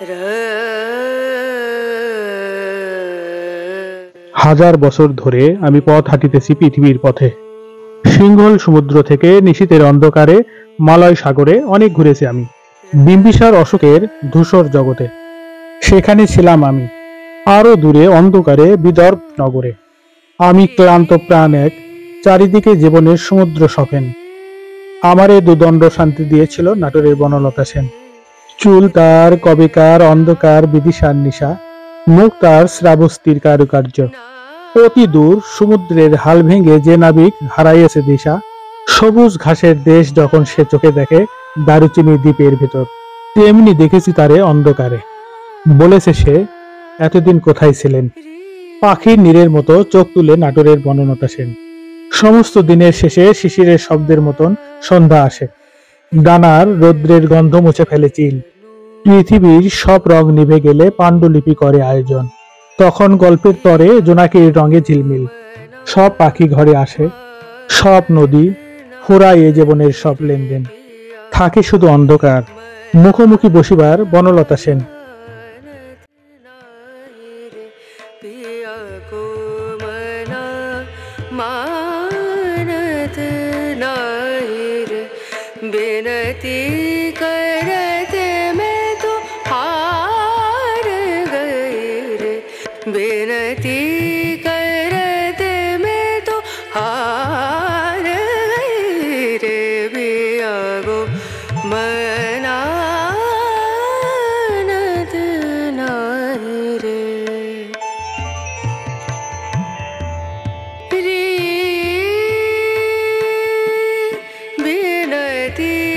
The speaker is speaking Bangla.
হাজার বছর ধরে আমি পথ হাঁটিতেছি পৃথিবীর পথে। সিংহল সমুদ্র থেকে নিশীথের অন্ধকারে মালয় সাগরে অনেক ঘুরেছি আমি। বিম্বিসার অশোকের ধূসর জগতে সেখানে ছিলাম আমি। আরো দূরে অন্ধকারে বিদর্ভ নগরে আমি ক্লান্ত প্রাণ এক, চারিদিকে জীবনের সমুদ্র সফেন। আমারে দুদণ্ড শান্তি দিয়েছিল নাটোরের বনলতা সেন। চুল তার কবেকার অন্ধকার বিদিশার নিশা, মুখ তার শ্রাবস্তির কারুকার্য। অতি দূর সমুদ্রের হাল ভেঙে যে নাবিক হারাইয়েছে দিশা, সবুজ ঘাসের দেশ যখন সে চোখে দেখে দারুচিনি দ্বীপের ভেতর, তেমনি দেখেছি তারে অন্ধকারে। বলেছে সে, এতদিন কোথায় ছিলেন? পাখির নীড়ের মতো চোখ তুলে নাটোরের বনলতা সেন। সমস্ত দিনের শেষে শিশিরের শব্দের মতন সন্ধ্যা আসে। ডানার রৌদ্রের গন্ধ মুছে ফেলে চিল। পৃথিবীর সব রং নিভে গেলে পাণ্ডুলিপি করে আয়োজন। তখন গল্পের তরে জোনাকির রঙে ঝিলমিল। সব পাখি ঘরে আসে, সব নদী ফুরায় এ জীবনের সব লেনদেন। থাকে শুধু অন্ধকার, মুখোমুখি বসিবার বনলতা সেন। बेनती करते मैं तो हार गई रे, बेनती करते मैं तो हार गई रे, बिया गो मनानत नाई रे। रे बेनती